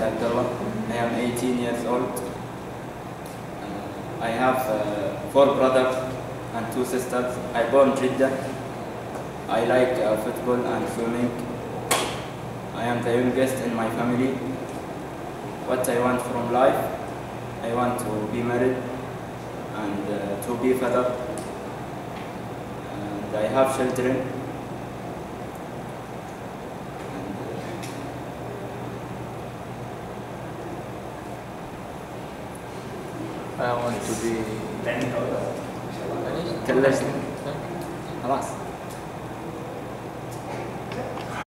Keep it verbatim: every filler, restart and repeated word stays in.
Abdullah. I am eighteen years old. Uh, I have uh, four brothers and two sisters. I born Jeddah. I like uh, football and swimming. I am the youngest in my family. What I want from life, I want to be married and uh, to be father. And I have children. I want to be كلشت خلاص